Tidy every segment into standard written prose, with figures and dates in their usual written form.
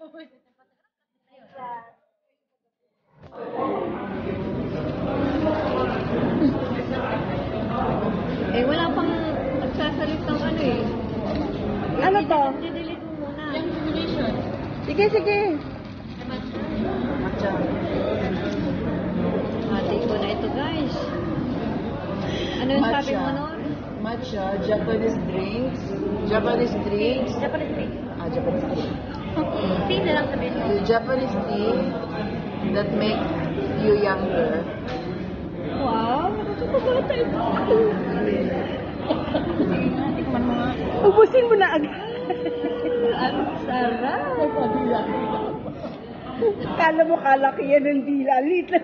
Eh, wala pang nagsasalitang ano eh. Ano to? I-delete mo muna. Sige, sige. Matcha. Hati ko na ito, guys. Ano yung sabi mo nun? Matcha, Japanese drinks. Japanese drinks. Japanese tea. Japanese tea. Tea na lang sabihin mo. The Japanese tea that make you younger. Wow, nakakabata ito. Tikman mo nga. Ubusin mo na agad. Ang sarap. Kala mo kalaki yan ng dila. Little.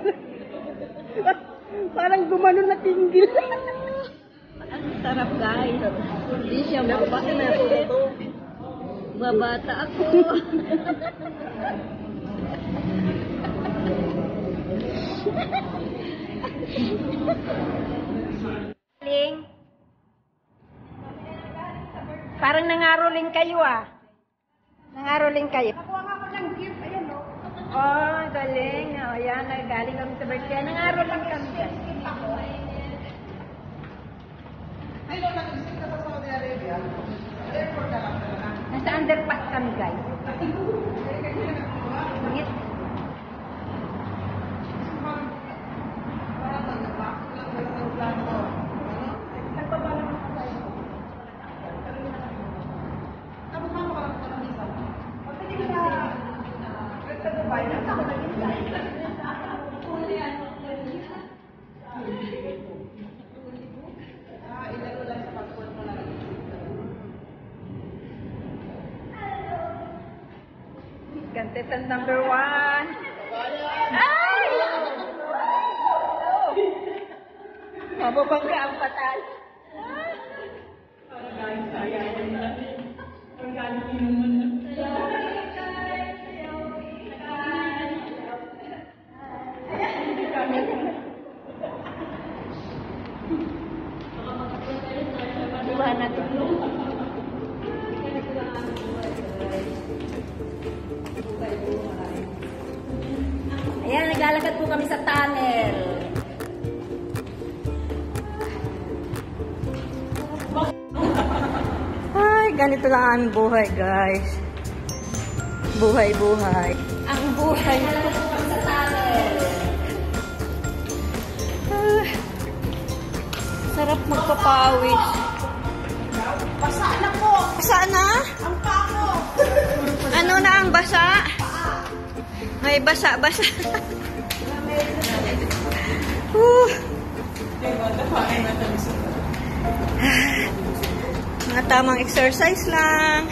Parang gumanon na tinggil. Ang sarap, guys. Hindi siya mabait. Babata ako. Ling. Parang nangaroling kayo ah. Nangaroling kayo. Nakuha nga ako ng gift. Ayan o. Oh, galing. O yan, galing kami sa birthday. Nangaroling kami. Ay, no, nag-isip ka sa Saudi Arabia. Airport ka lang. Nasa underpass kami, guys. Ngit. Contestant number 1. Ay! Mababangga ang patal. Diba natin? Ayan, naglalakad po kami sa tunnel. Ay, ganito lang ang buhay, guys. Buhay-buhay. Ang buhay sa tunnel. Ah, sarap magpapawis. Basa na po! Basa na? Ang pako! Ano na ang basa? May basa-basa. Mga tamang exercise lang.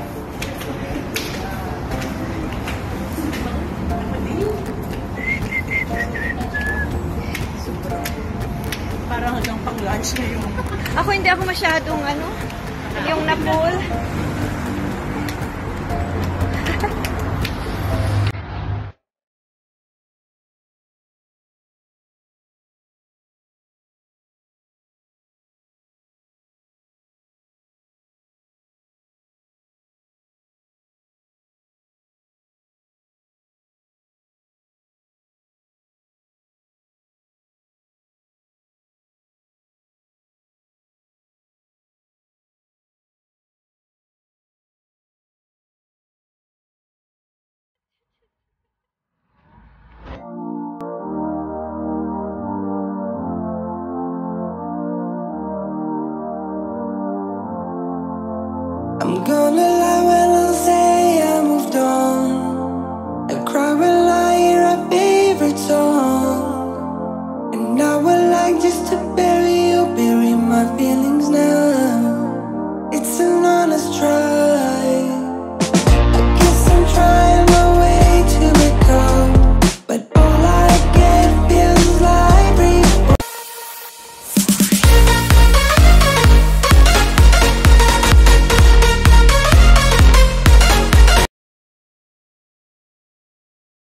Parang hanggang pang lunch na yun. Ako hindi ako masyadong yung na-pool. I'm gonna lie when I say I moved on. I cry when I hear our favorite song. And I would like just to bury my feelings.